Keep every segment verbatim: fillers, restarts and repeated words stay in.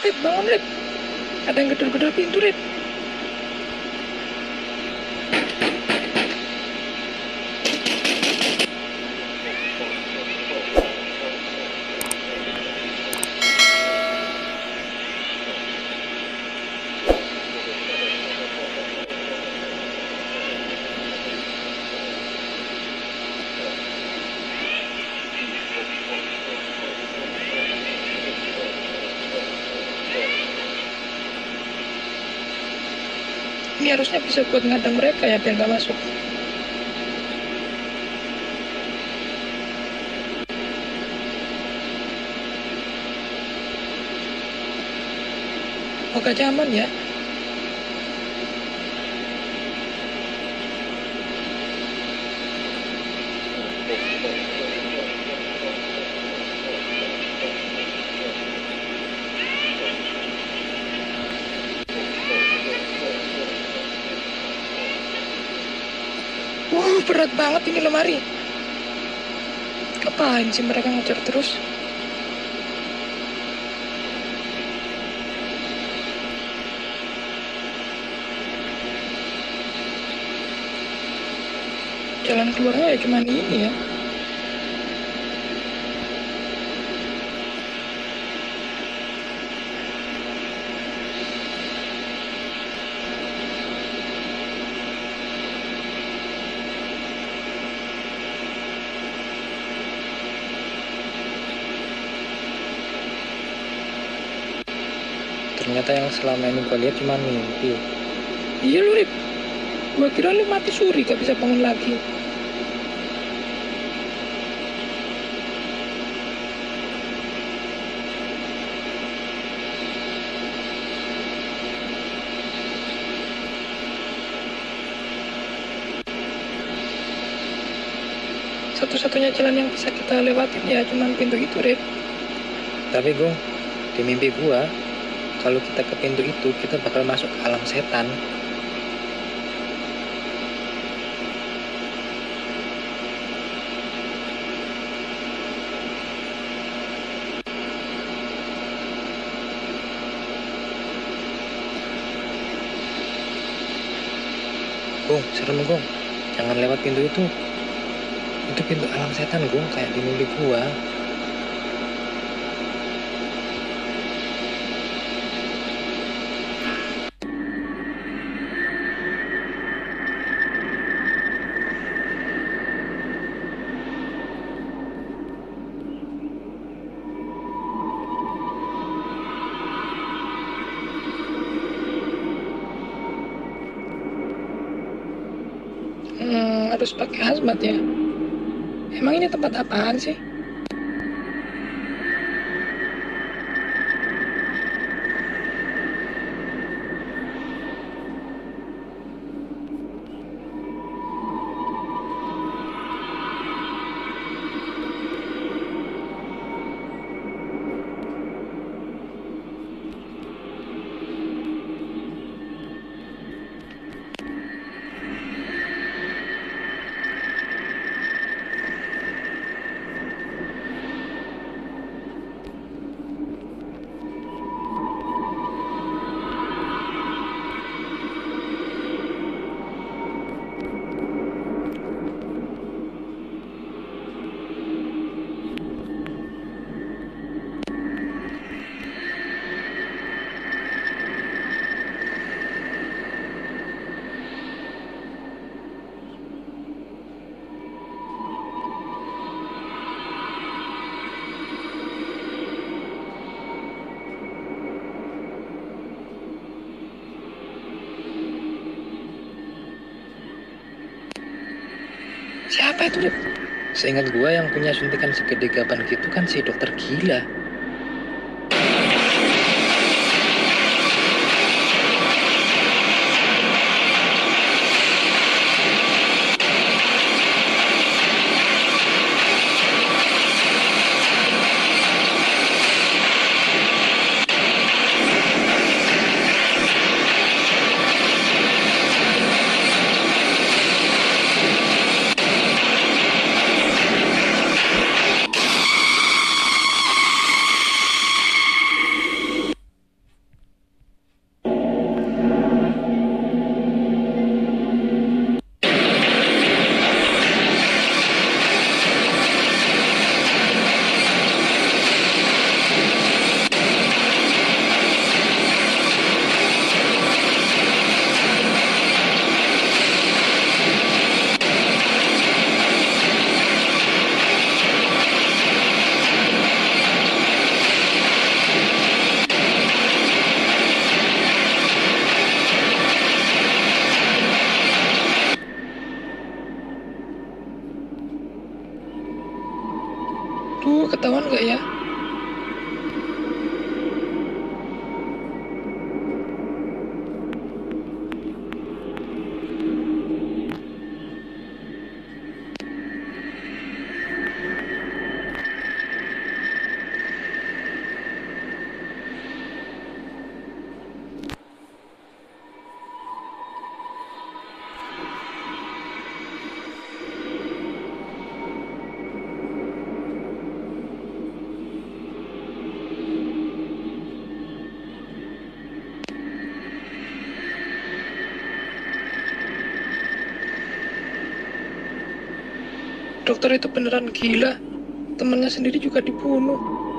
Rip, bangun Rip. Ada yang gedor-gedor pintu Rip. Ini harusnya bisa buat ngadang mereka ya, biar nggak masuk. Moga aman ya. Wuh, berat banget ini lemari. Ngapain sih mereka ngejar terus? Jalan keluarnya ya cuman ini ya. Ternyata yang selama ini gue lihat cuma mimpi. Iya lu Rip, gua kira lu mati suri gak bisa bangun lagi. Satu-satunya jalan yang bisa kita lewatin ya cuman pintu itu Rip. Tapi Gung, di mimpi gua, kalau kita ke pintu itu, kita bakal masuk ke alam setan. Gung, serem Gung. Jangan lewat pintu itu. Itu pintu alam setan Gung, kayak di mimpi gua. Hmm, harus pakai hazmat ya. Emang ini tempat apaan sih? Siapa itu Rip? Seingat gua yang punya suntikan segede gaban gitu kan si dokter gila. Aduh, ketahuan nggak ya? Dokter itu beneran gila. Temannya sendiri juga dibunuh.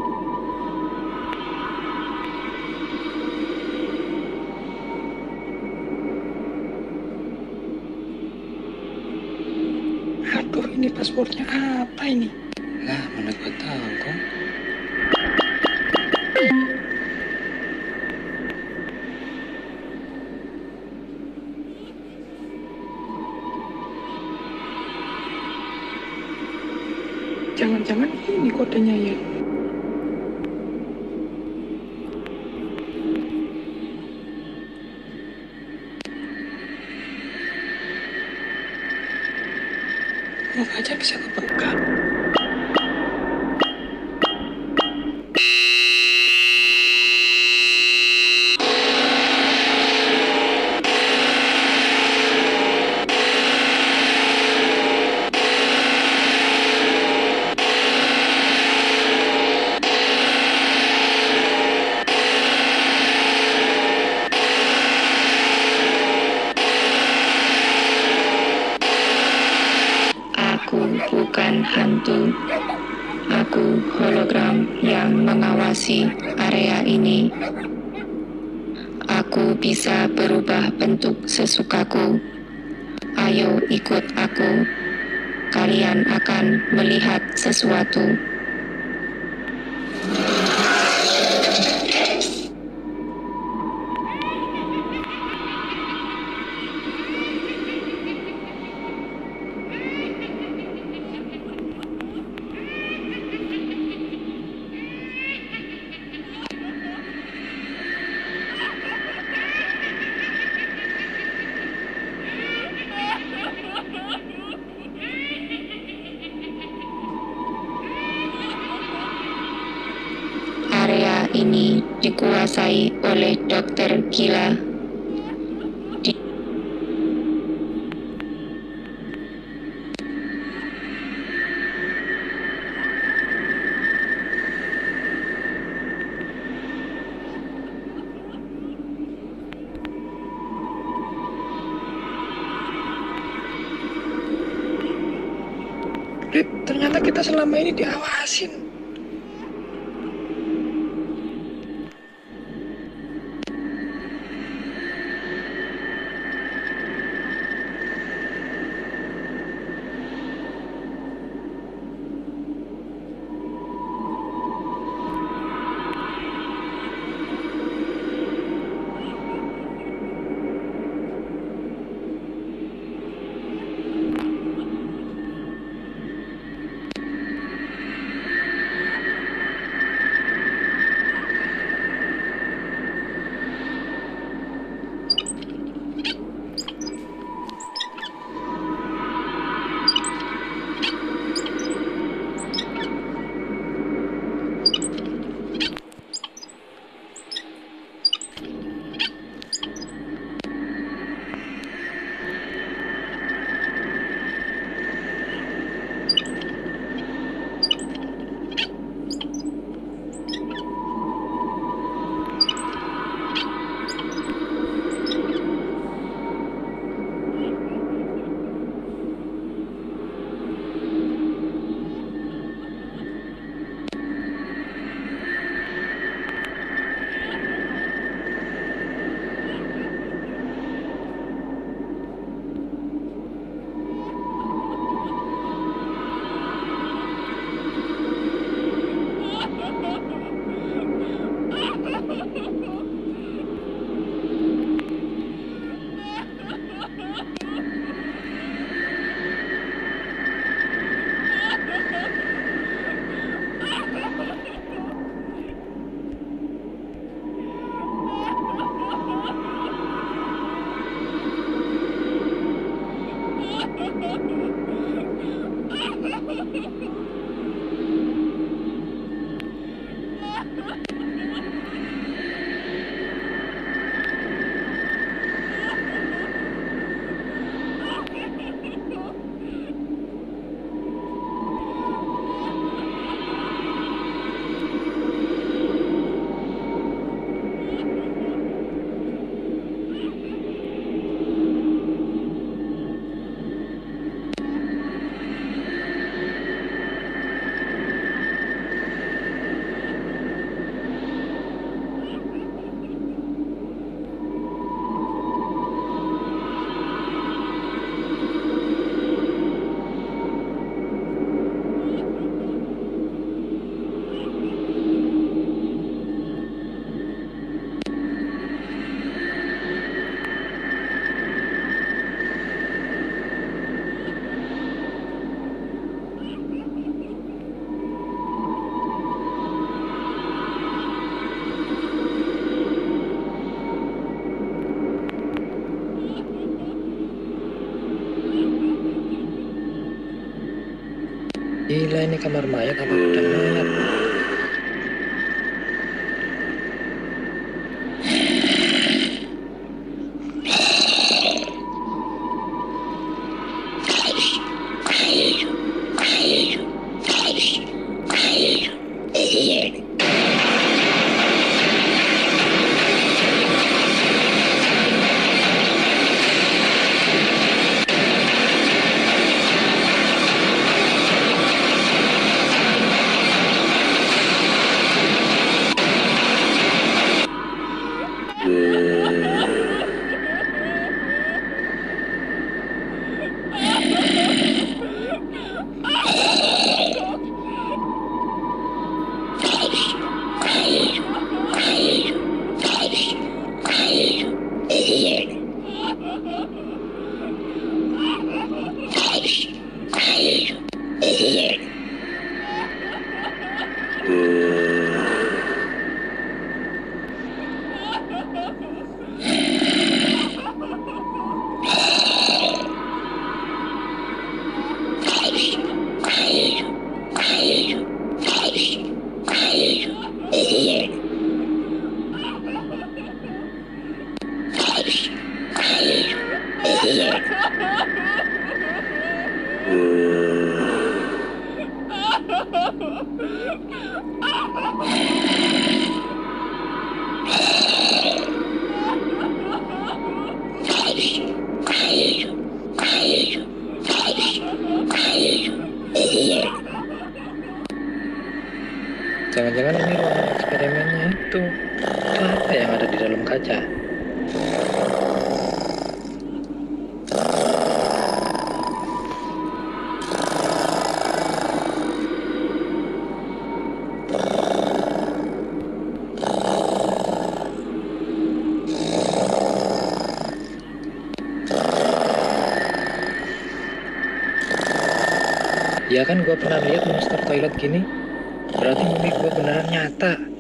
Aduh, ini paspornya apa ini? Lah, mana gua tahu, Gong. Jangan-jangan ini kodenya ya? Mau aja bisa kebuka. Aku bukan hantu. Aku hologram yang mengawasi area ini. Aku bisa berubah bentuk sesukaku. Ayo ikut aku. Kalian akan melihat sesuatu. Area ini dikuasai oleh dokter gila. Di Rip, ternyata kita selama ini diawasin. Gila, ini kamar mayat apa gudang mayat? Jangan-jangan ini ruangan eksperimennya itu. Itu apa yang ada di dalam kaca? Ya kan gue pernah lihat monster toilet gini. Berarti mimpi gue beneran nyata.